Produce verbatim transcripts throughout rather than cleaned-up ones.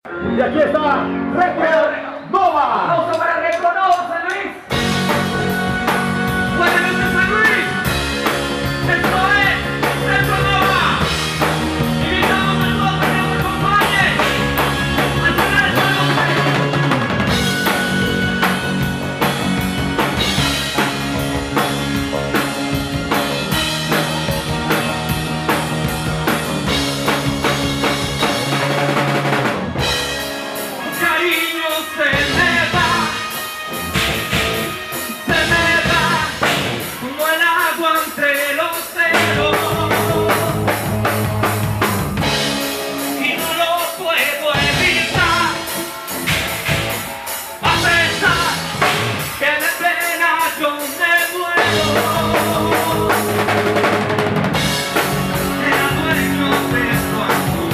Y aquí está Retro Nova. Aplauso para Retro Nova, San Luis. Buenas noches, San Luis. Esto es Retro Nova. Invitamos a todos a que nos acompañen a llenar esta se me va, se me va como el agua entre los dedos y no lo puedo evitar, a pesar que de pena yo me muero. Era dueño de tu amor.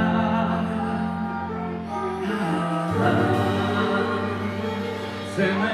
Se me